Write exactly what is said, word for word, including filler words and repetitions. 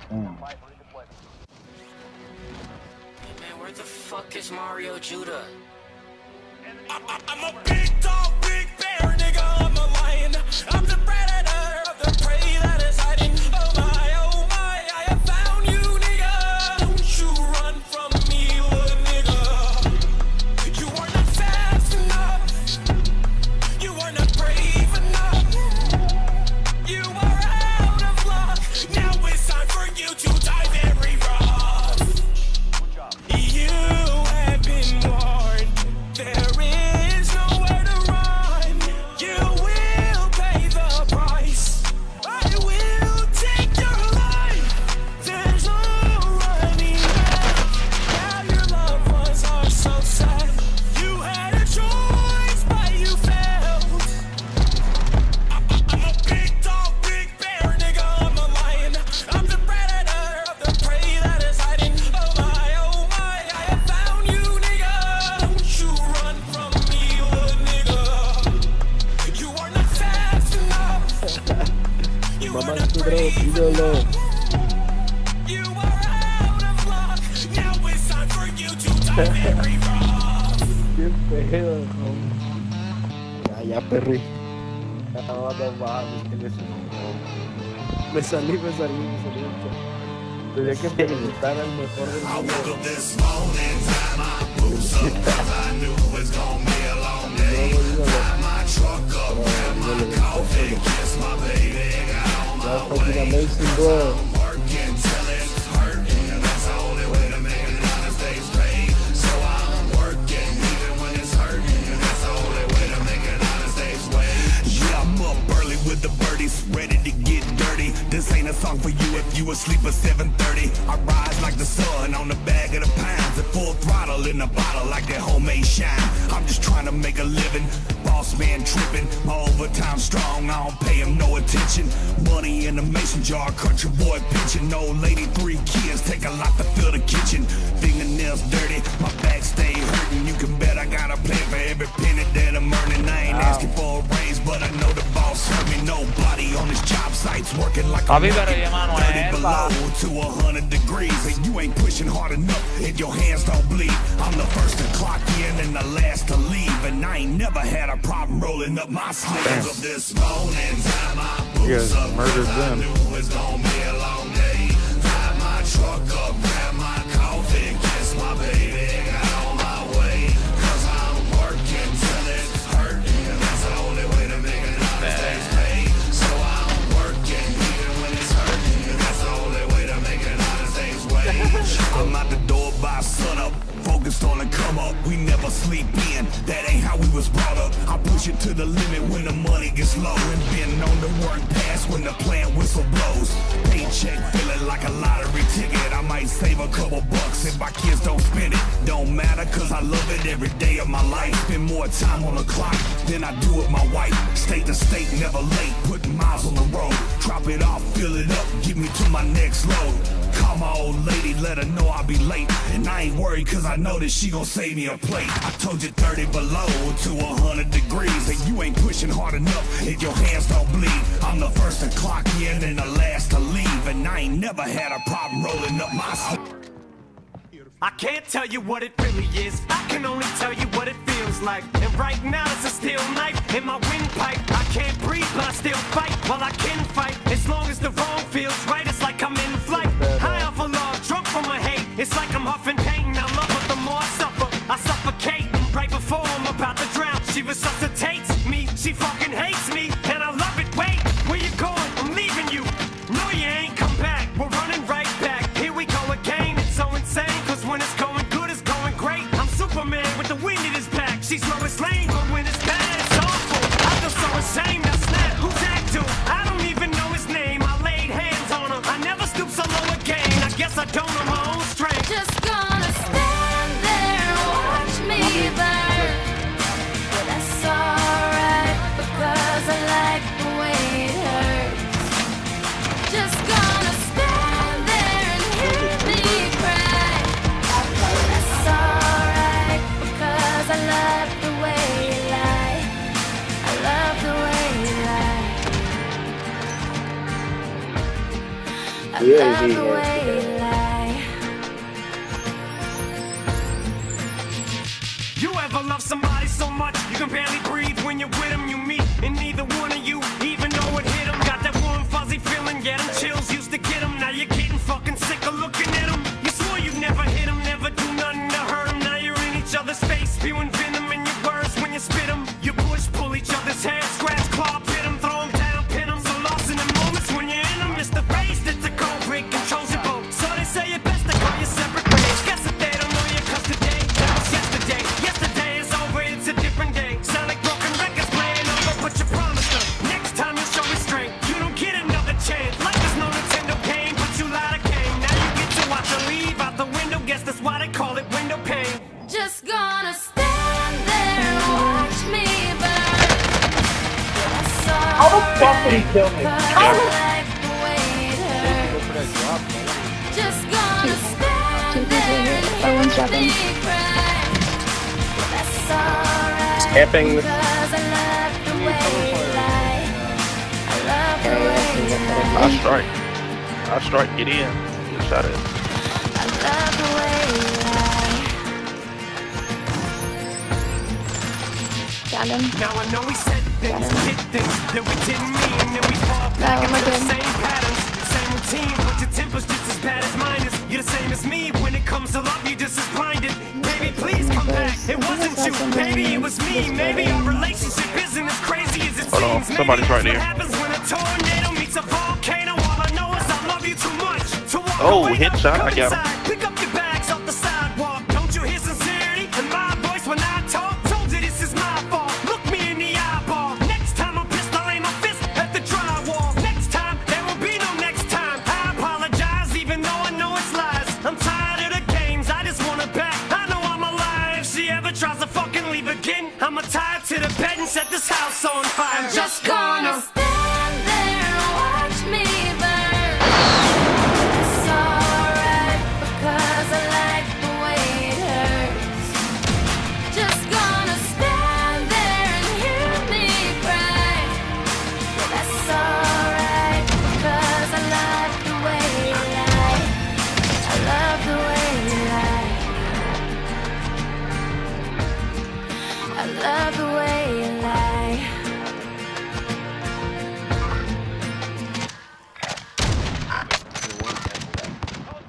Mm. Hey man, where the fuck is Mario Judah? I, I, I'm a big dog, big bear, nigga, I'm a lion. I'm the predator of the prey that is hiding. Oh my, oh my, I have found you, nigga. Don't you run from me, little nigga. You are not fast enough. You are not brave enough. You are out of luck. Now it's time for you to die very rough. You have been warned. There is nowhere to run. You will pay the price. I will take your life. There's no running back. Now your loved ones are so sad. You had a choice, but you failed. I, I, I'm a big dog, big bear, nigga, I'm a lion. I'm the predator of the prey that is hiding. Oh my, oh my, I have found you, nigga. Don't you run from me, little nigga. You are not fast enough. You are Mamá not tu brave ídolo. enough. You are out of luck. Now it's time for you to die very rough. Qué pedo, no. Ya, ya perrí. Ya no, no mames, que le me salí, me salí, me salí. Tenía que felicitar al mejor del I mundo. woke up this morning, tied my boots up, 'cause I knew it was gonna be a long day. Tied my truck up, grabbed my coffee, kissed my baby, got on That's my fucking way. amazing, bro. I'm working till it's hurting, and that's the only way to make an honest day's pay. So I'm working even when it's hurting, and that's the only way to make an honest day's wage. Yeah, I'm up early with the birdies, ready to get dirty. This ain't a song for you if you asleep at seven thirty. I rise like the sun on the bag of the pounds, at full throttle in the bottle like that homemade shine. I'm just trying to make a living, boss man tripping, my overtime strong, I don't pay him no attention. Money in the mason jar, country boy pitching, old lady, three kids, take a lot to fill the kitchen. Fingernails dirty, my back stay hurting, you can bet I got a plan for every penny that I'm earning. I ain't asking for a raise, but I know the boss hurt me. Nobody on this job site's working like Papi, I'm pero working, llama thirty Noel, below pa. to a hundred degrees, and you ain't pushing hard enough, and your hands don't bleed. I'm the first to clock in and the last to leave, and I ain't never had a problem rolling up my sleeves. Of this morning, tie my boots Yeah, up, 'cause murdered I them. knew it was gonna be a long day. Tied my truck up, grabbed my coffee, kissed my baby, got on my way. 'Cause I'm working till it's hurting, and that's the only way to make an honest day's pay. So I'm working even when it's hurting, and that's the only way to make an honest day's wage. I'm out the door by sunup, focused on the come up. We never sleep in, that ain't how we was brought up. I push it to the limit when the money gets low, and been known to work past when the plant whistle blows. Paycheck feeling like a lottery ticket. I might save a couple bucks if my kids don't spend it. Don't matter, cause I love it every day of my life. Spend more time on the clock than I do with my wife. State to state, never late, putting miles on the road. Drop it off, fill it up, get me to my next load. Call my old lady, let her know I'll be late. And I ain't worried cause I know that she gon' save me a plate. I told you thirty below to a hundred degrees, and you ain't pushing hard enough if your hands don't bleed. I'm the first to clock in and the last to leave, and I ain't never had a problem rolling up my sleeve. I can't tell you what it really is, I can only tell you what it feels like. And right now it's a steel knife in my windpipe. I can't breathe but I still fight, well I can fight. As long as the wrong feels right, it's like I'm in flight. High off of love, drunk from my hate, it's like I'm huffing pain. I love her, the more I suffer, I suffocate. Right before I'm about to drown, she resuscitates me. She fucking hates me, and I love it. Wait, where you going? I'm leaving you. No, you ain't come back, we're running right back. Here we go again, it's so insane, cause when it's going good, it's going great. I'm Superman with the wind in his back. She's Lois Lane, but when it's bad, it's awful. I feel so ashamed, now snap, who's that dude? I don't even know his name, I laid hands on him. I never stoop so low again, I guess I don't know my own strength. Just gonna stand there and watch me burn. But that's alright, because I like I Yeah, love yeah, the way yeah. you lie. You ever love somebody so much you can barely breathe when you're with them? You meet, and neither one of you even know it hit them. Got that warm fuzzy feeling, get them chills, used to get them. Now you're getting fucking sick of looking at them. You swore you'd never hit them, never do nothing to hurt them. Now you're in each other's face, spewing venom in your words when you spit them. You push, pull each other's hair, scratch, claw, pit them, throw them down, pin them. So lost in the moments when you're in them, it's the face that's a cold break, controls your boat. So they say it best to call you separate ways. Guess that they don't know you 'cause today, that was yesterday. Yesterday is over, it's a different day. Sound like broken records playing over, but you promised them next time you'll show restraint. You don't get another chance. Life is no Nintendo game, but you lied to game. Now you get to watch her leave out the window. Guess that's why they call it window pane. Just gonna stand there and watch me burn. How the fuck did he kill me? How the like the way it hurts. Go for that drop, man. Just gonna stand two there people here. and Oh, one hear shotgun. me cry. That's alright. Camping. Because I love the way you lie. I love the way you lie. I strike. I strike. Get in. Get shot at. I love the way you lie. Got him. Now I know we said things, did things that we didn't mean, and we fall No, back we're into the good. same patterns, same routine, but your temper's just as bad as mine is. You're the same as me when it comes to love, you're just as blinded. Baby, please come back. It wasn't you, baby, it was me. Maybe our relationship isn't as crazy as it Hold on, seems. somebody's Maybe right that's there. what happens when a tornado meets a volcano. All I know is I love you too much to walk Oh, away. headshot, Come I got him. inside, pick up your bags off the sidewalk. Don't you hear sincerity in my voice when I talk? Told you this is my fault. Look me in the eyeball. Next time I'm pissed, I'll aim my fist at the drywall. Next time, there will be no next time. I apologize, even though I know it's lies. I'm tired of the games, I just want her back. I know I'm alive. If she ever tries to fucking leave again, I'ma tie her to the bed and set this house on fire. I'm just gonna